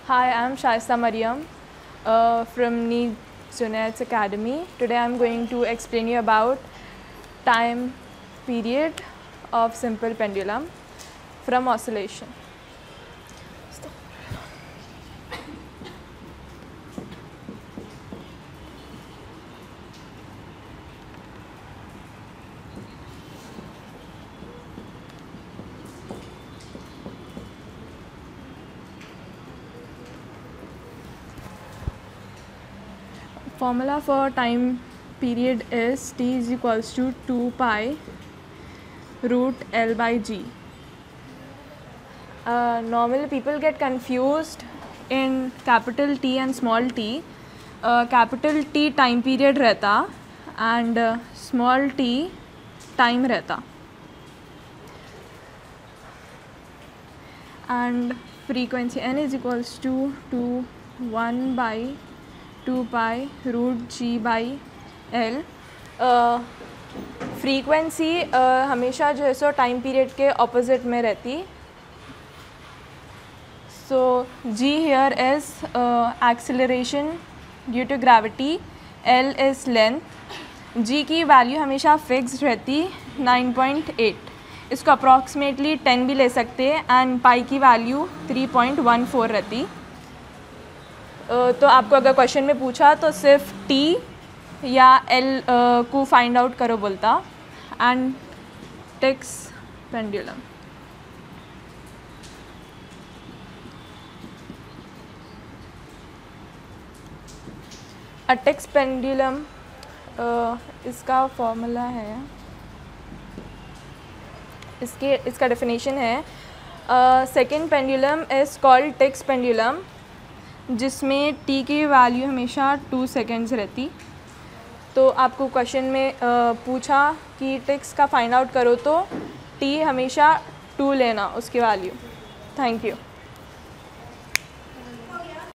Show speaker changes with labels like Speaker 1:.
Speaker 1: Hi, I'm Shaista Mariam from Need Junaid's Academy. Today I'm going to explain you about time period of simple pendulum from oscillation. Formula for time period is T is equals to 2 pi root L by G. Normally people get confused in capital T and small t. Capital T time period रहता and small t time रहता. And frequency n is equals to 1 by 2 pi root g by l. Frequency हमेशा जो है सो time period के opposite में रहती. So g here is acceleration due to gravity, l is length. g की value हमेशा फिक्स्ड रहती 9.8. इसको अप्रॉक्सीमेटली 10 भी ले सकते हैं एंड पाई की वैल्यू 3.14 रहती. तो आपको अगर क्वेश्चन में पूछा तो सिर्फ t या l को फाइंड आउट करो बोलता. And ticks pendulum. A ticks pendulum इसका फॉर्मूला है, इसका डेफिनेशन है second pendulum is called ticks pendulum, जिसमें t की वैल्यू हमेशा 2 सेकेंड्स रहती. तो आपको क्वेश्चन में पूछा कि टिक्स का फाइंड आउट करो तो t हमेशा 2 लेना उसकी वैल्यू. Thank you.